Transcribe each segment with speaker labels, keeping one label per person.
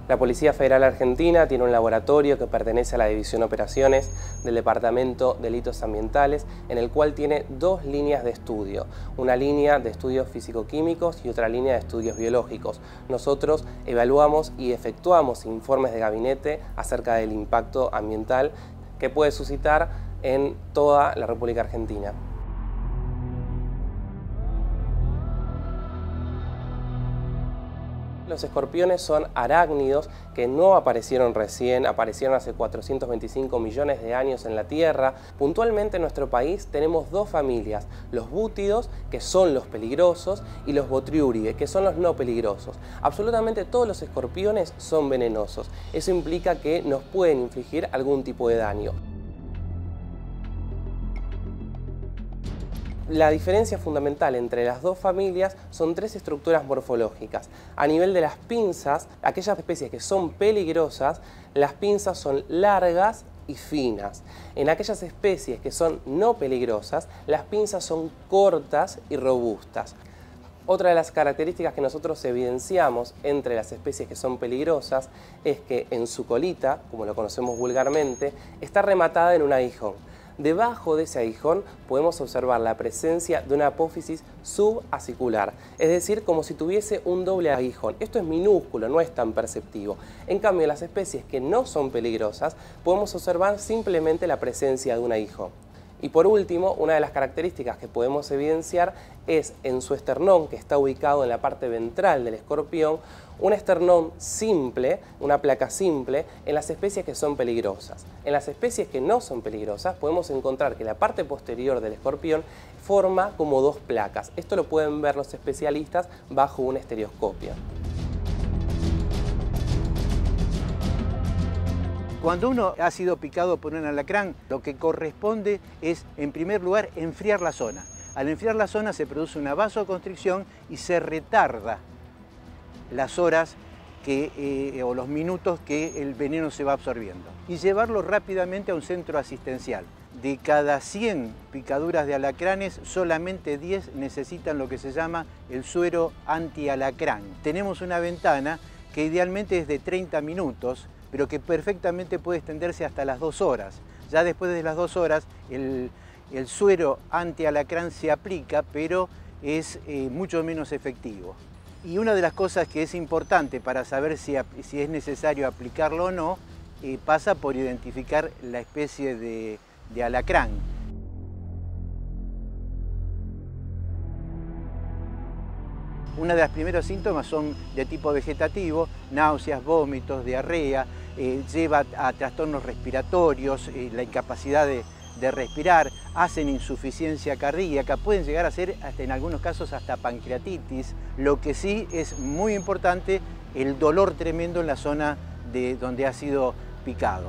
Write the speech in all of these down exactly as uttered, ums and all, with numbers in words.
Speaker 1: La Policía Federal Argentina tiene un laboratorio que pertenece a la División Operaciones del Departamento de Delitos Ambientales, en el cual tiene dos líneas de estudio, una línea de estudios físico-químicos y otra línea de estudios biológicos. Nosotros evaluamos y efectuamos informes de gabinete acerca del impacto ambiental que puede suscitar en toda la República Argentina. Los escorpiones son arácnidos que no aparecieron recién, aparecieron hace cuatrocientos veinticinco millones de años en la Tierra. Puntualmente en nuestro país tenemos dos familias, los bútidos, que son los peligrosos, y los botriúridae, que son los no peligrosos. Absolutamente todos los escorpiones son venenosos. Eso implica que nos pueden infligir algún tipo de daño. La diferencia fundamental entre las dos familias son tres estructuras morfológicas. A nivel de las pinzas, aquellas especies que son peligrosas, las pinzas son largas y finas. En aquellas especies que son no peligrosas, las pinzas son cortas y robustas. Otra de las características que nosotros evidenciamos entre las especies que son peligrosas es que en su colita, como lo conocemos vulgarmente, está rematada en un aguijón. Debajo de ese aguijón podemos observar la presencia de una apófisis subacicular, es decir, como si tuviese un doble aguijón. Esto es minúsculo, no es tan perceptivo. En cambio, en las especies que no son peligrosas, podemos observar simplemente la presencia de un aguijón. Y por último, una de las características que podemos evidenciar es en su esternón, que está ubicado en la parte ventral del escorpión, un esternón simple, una placa simple, en las especies que son peligrosas. En las especies que no son peligrosas podemos encontrar que la parte posterior del escorpión forma como dos placas. Esto lo pueden ver los especialistas bajo un estereoscopio.
Speaker 2: Cuando uno ha sido picado por un alacrán, lo que corresponde es, en primer lugar, enfriar la zona. Al enfriar la zona se produce una vasoconstricción y se retarda las horas que, eh, o los minutos que el veneno se va absorbiendo. Y llevarlo rápidamente a un centro asistencial. De cada cien picaduras de alacranes, solamente diez necesitan lo que se llama el suero antialacrán. Tenemos una ventana que idealmente es de treinta minutos, pero que perfectamente puede extenderse hasta las dos horas. Ya después de las dos horas el, el suero antialacrán se aplica, pero es eh, mucho menos efectivo. Y una de las cosas que es importante para saber si, si es necesario aplicarlo o no, eh, pasa por identificar la especie de, de alacrán. Uno de los primeros síntomas son de tipo vegetativo, náuseas, vómitos, diarrea, eh, lleva a trastornos respiratorios, eh, la incapacidad de, de respirar, hacen insuficiencia cardíaca, pueden llegar a ser hasta, en algunos casos hasta pancreatitis. Lo que sí es muy importante, el dolor tremendo en la zona de donde ha sido picado.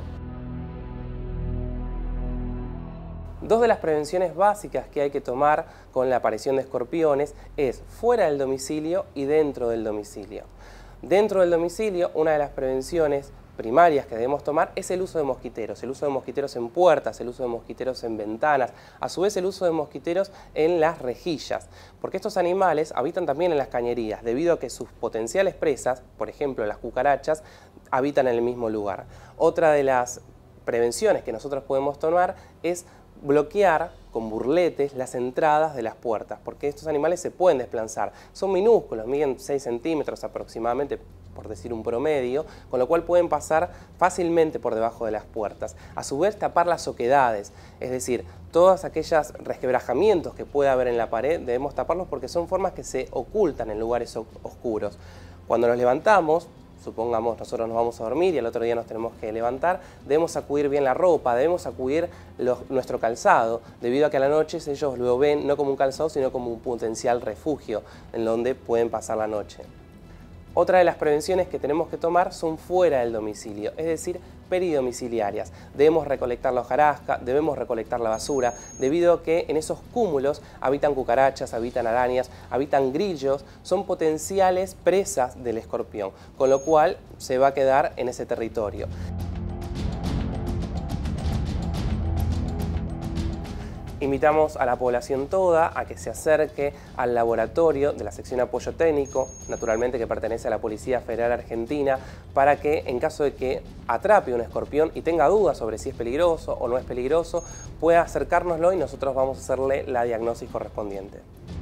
Speaker 1: Dos de las prevenciones básicas que hay que tomar con la aparición de escorpiones es fuera del domicilio y dentro del domicilio. Dentro del domicilio, una de las prevenciones primarias que debemos tomar es el uso de mosquiteros, el uso de mosquiteros en puertas, el uso de mosquiteros en ventanas, a su vez el uso de mosquiteros en las rejillas, porque estos animales habitan también en las cañerías, debido a que sus potenciales presas, por ejemplo las cucarachas, habitan en el mismo lugar. Otra de las prevenciones que nosotros podemos tomar es bloquear con burletes las entradas de las puertas, porque estos animales se pueden desplazar. Son minúsculos, miden seis centímetros aproximadamente, por decir un promedio, con lo cual pueden pasar fácilmente por debajo de las puertas. A su vez, tapar las oquedades, es decir, todos aquellos resquebrajamientos que pueda haber en la pared, debemos taparlos porque son formas que se ocultan en lugares oscuros. Cuando nos levantamos, supongamos nosotros nos vamos a dormir y al otro día nos tenemos que levantar, debemos sacudir bien la ropa, debemos sacudir los, nuestro calzado, debido a que a la noche ellos lo ven no como un calzado, sino como un potencial refugio en donde pueden pasar la noche. Otra de las prevenciones que tenemos que tomar son fuera del domicilio, es decir, peridomiciliarias. Debemos recolectar la hojarasca, debemos recolectar la basura, debido a que en esos cúmulos habitan cucarachas, habitan arañas, habitan grillos, son potenciales presas del escorpión, con lo cual se va a quedar en ese territorio. Invitamos a la población toda a que se acerque al laboratorio de la sección apoyo técnico, naturalmente que pertenece a la Policía Federal Argentina, para que en caso de que atrape un escorpión y tenga dudas sobre si es peligroso o no es peligroso, pueda acercárnoslo y nosotros vamos a hacerle la diagnosis correspondiente.